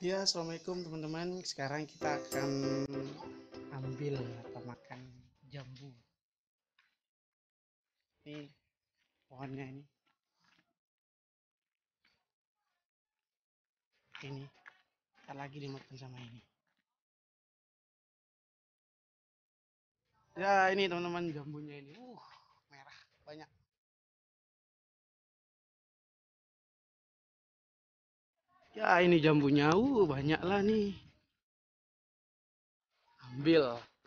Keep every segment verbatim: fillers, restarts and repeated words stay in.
Ya, assalamualaikum teman-teman. Sekarang kita akan ambil atau makan jambu. Ini pohonnya ini. Ini. Kita lagi dimakan sama ini. Ya, ini teman-teman jambunya ini. Uh, merah banyak. Ya, ini jambunya. Uh, banyak lah nih. Ambil.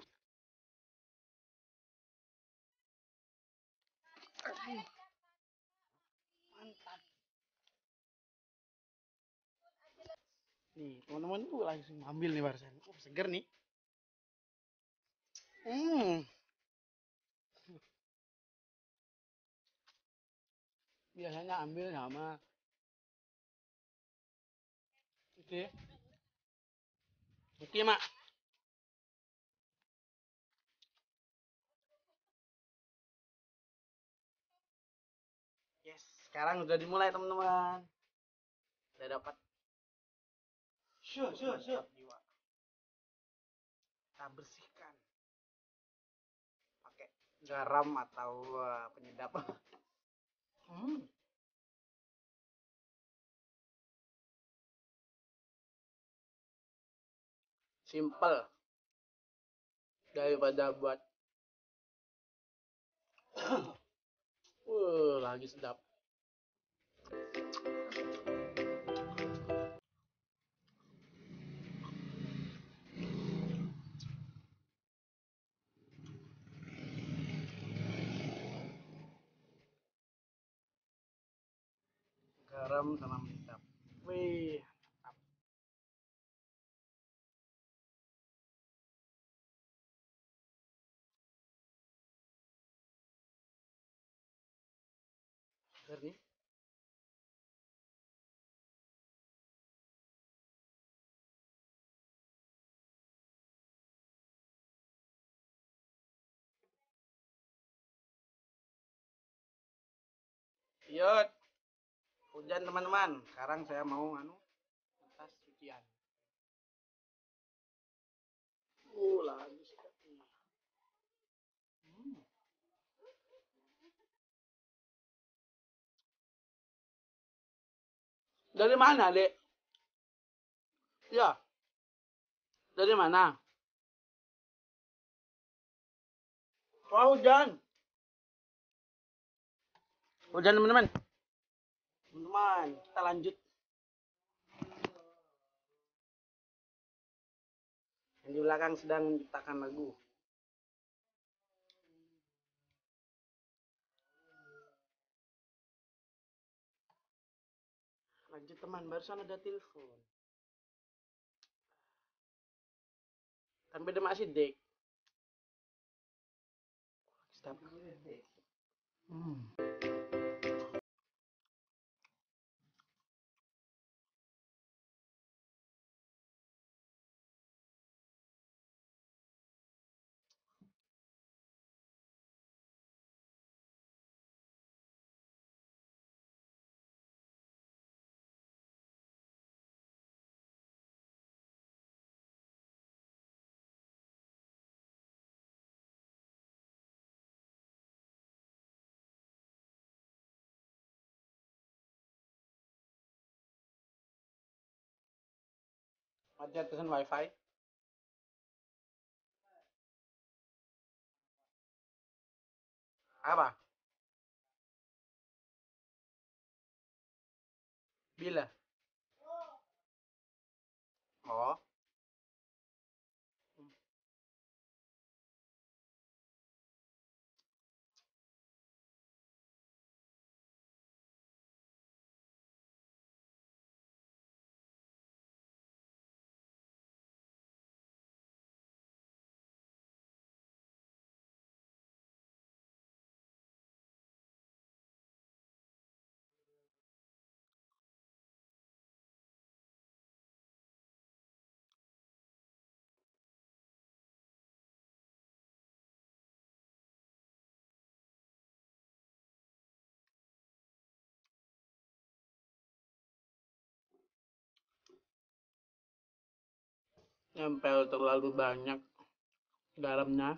Mantap. Nih, teman-teman tuh langsung ambil nih barusan. Uh, seger nih. Hmm. Biasanya ambil sama oke. Oke, Mak. Yes, sekarang udah dimulai teman-teman. Udah dapat. Sure, sure, sure. Kita bersihkan pakai garam atau uh, penyedap. Hmm, simple daripada buat uh, lagi sedap. Garam sama penyedap. Wih, mantap. Segar nih. Yuk, hujan teman-teman. Sekarang saya mau anu atas cucian. Uh, lagi sedap nih. Hmm. Dari mana, Dek? Ya, dari mana? Oh, hujan. Hujan teman-teman. Teman-teman, kita lanjut. Yang di belakang sedang menciptakan lagu. Lanjut teman, barusan ada telepon. Kan beda masih dek. Sedap. Hmm. Ada pesan wifi. Apa? Bila? Oh. Nempel terlalu banyak garamnya.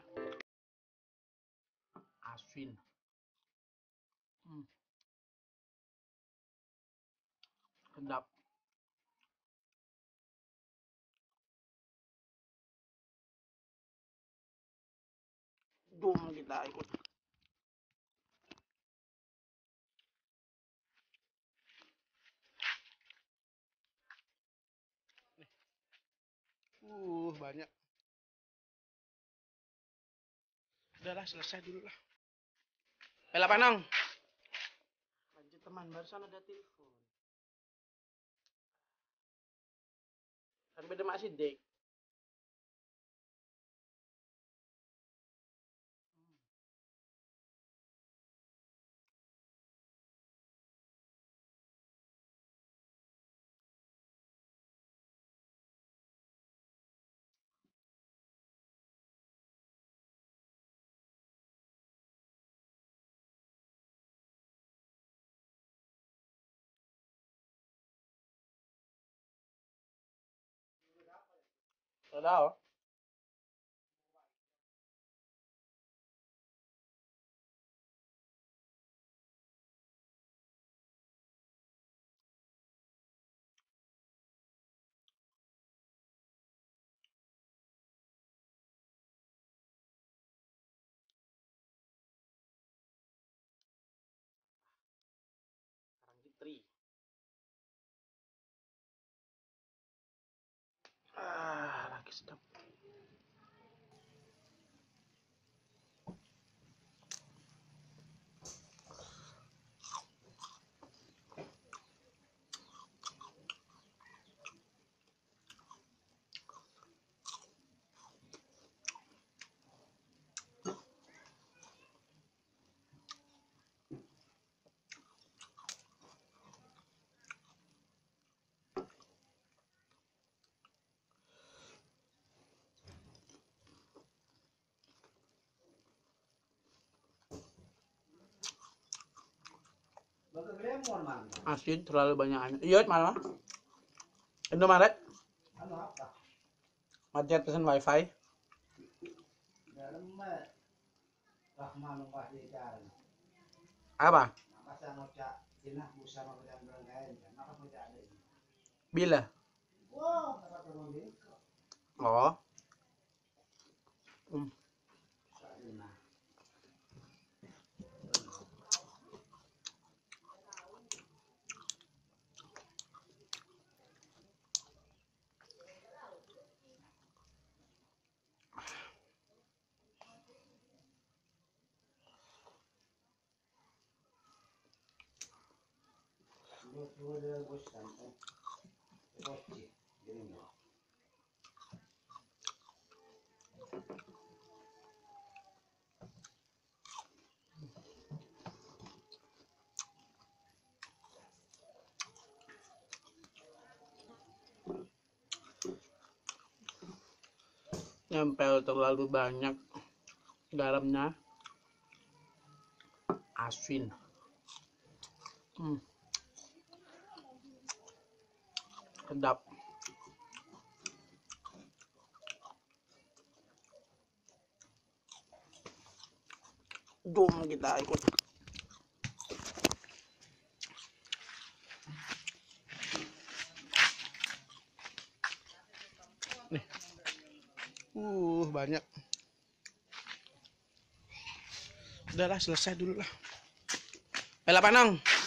Asin. Hmm. Sedap. Jom kita ikut. Uh, banyak. Udahlah, selesai dulu lah. Bella Panong. Lanjut teman, barusan ada telepon. Kan beda masih dek. Tahu? Karang Fitri. Ah, lagi sedap. Asin terlalu banyak. Iya, malah. Indomaret. Macet pesan wifi. Apa? Bila? Oh. Hmm. Nempel terlalu banyak garamnya. Asin. Hmm. Sedap. Jom kita ikut. Nih. Uh, banyak. Udahlah, selesai dulu lah. Bella Panong.